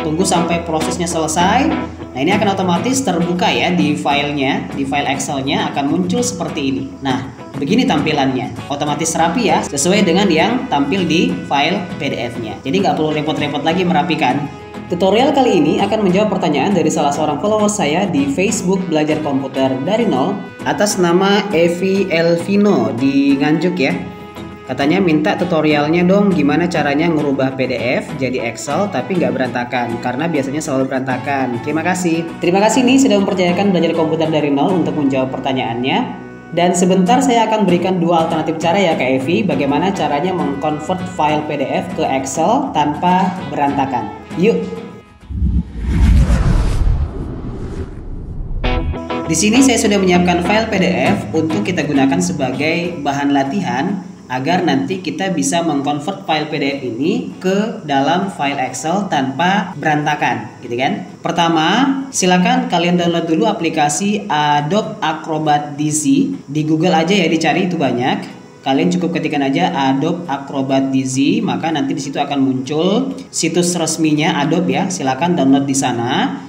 tunggu sampai prosesnya selesai. Nah, ini akan otomatis terbuka ya di filenya, di file Excelnya akan muncul seperti ini. Nah, begini tampilannya, otomatis rapi ya, sesuai dengan yang tampil di file PDF-nya. Jadi nggak perlu repot-repot lagi merapikan. Tutorial kali ini akan menjawab pertanyaan dari salah seorang follower saya di Facebook Belajar Komputer dari Nol atas nama Evi Elvino di Nganjuk ya. Katanya minta tutorialnya dong gimana caranya ngerubah PDF jadi Excel tapi nggak berantakan, karena biasanya selalu berantakan. Terima kasih. Terima kasih nih sudah mempercayakan Belajar Komputer dari Nol untuk menjawab pertanyaannya. Dan sebentar saya akan berikan dua alternatif cara ya Kak Evi, bagaimana caranya mengkonvert file PDF ke Excel tanpa berantakan. Yuk. Di sini saya sudah menyiapkan file PDF untuk kita gunakan sebagai bahan latihan agar nanti kita bisa mengkonvert file PDF ini ke dalam file Excel tanpa berantakan, gitu kan? Pertama, silakan kalian download dulu aplikasi Adobe Acrobat DC. Di Google aja ya, dicari itu banyak. Kalian cukup ketikkan aja Adobe Acrobat DC, maka nanti di situ akan muncul situs resminya Adobe ya. Silakan download di sana.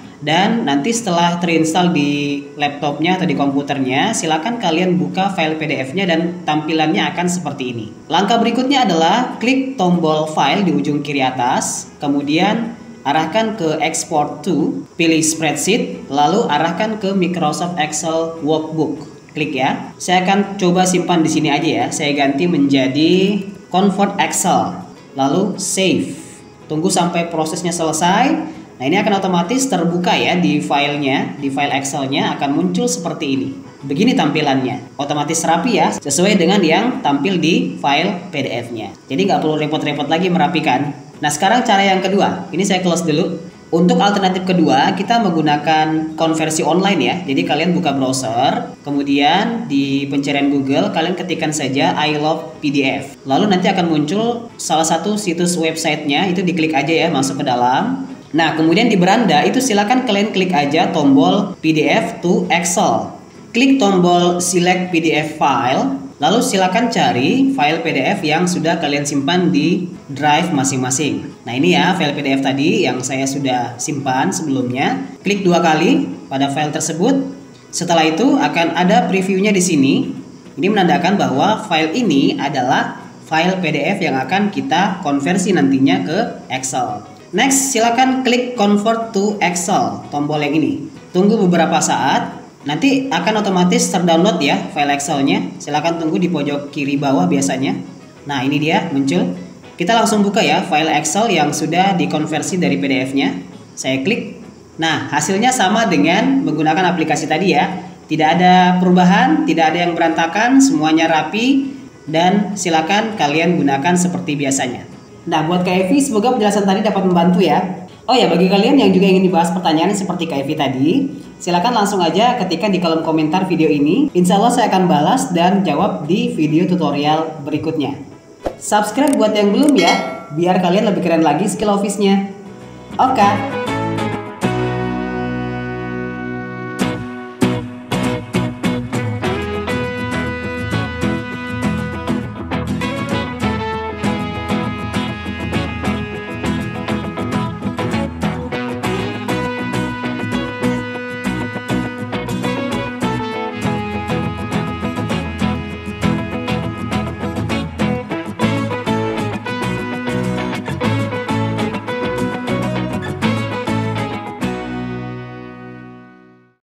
Dan nanti setelah terinstall di laptopnya atau di komputernya, silakan kalian buka file PDF-nya dan tampilannya akan seperti ini. Langkah berikutnya adalah klik tombol file di ujung kiri atas, kemudian arahkan ke export to, pilih spreadsheet, lalu arahkan ke Microsoft Excel Workbook. Klik ya. Saya akan coba simpan di sini aja ya. Saya ganti menjadi Convert Excel, lalu save. Tunggu sampai prosesnya selesai. Nah, ini akan otomatis terbuka ya di filenya, di file Excelnya akan muncul seperti ini. Begini tampilannya, otomatis rapi ya, sesuai dengan yang tampil di file PDF-nya. Jadi nggak perlu repot-repot lagi merapikan. Nah, sekarang cara yang kedua, ini saya close dulu. Untuk alternatif kedua, kita menggunakan konversi online ya. Jadi kalian buka browser, kemudian di pencarian Google, kalian ketikkan saja I love PDF. Lalu nanti akan muncul salah satu situs websitenya, itu diklik aja ya, masuk ke dalam. Nah, kemudian di beranda itu silakan kalian klik aja tombol PDF to Excel. Klik tombol select PDF file, lalu silakan cari file PDF yang sudah kalian simpan di drive masing-masing. Nah, ini ya file PDF tadi yang saya sudah simpan sebelumnya. Klik dua kali pada file tersebut. Setelah itu akan ada previewnya di sini. Ini menandakan bahwa file ini adalah file PDF yang akan kita konversi nantinya ke Excel. Next, silakan klik Convert to Excel, tombol yang ini. Tunggu beberapa saat, nanti akan otomatis terdownload ya file Excelnya. Silakan tunggu di pojok kiri bawah biasanya. Nah, ini dia muncul. Kita langsung buka ya file Excel yang sudah dikonversi dari PDF-nya. Saya klik. Nah, hasilnya sama dengan menggunakan aplikasi tadi ya. Tidak ada perubahan, tidak ada yang berantakan, semuanya rapi. Dan silakan kalian gunakan seperti biasanya. Nah, buat Kak Evi, semoga penjelasan tadi dapat membantu ya. Oh ya, bagi kalian yang juga ingin dibahas pertanyaan seperti Kak Evi tadi, silakan langsung aja ketikkan di kolom komentar video ini. Insya Allah saya akan balas dan jawab di video tutorial berikutnya. Subscribe buat yang belum ya, biar kalian lebih keren lagi skill office-nya. Oke.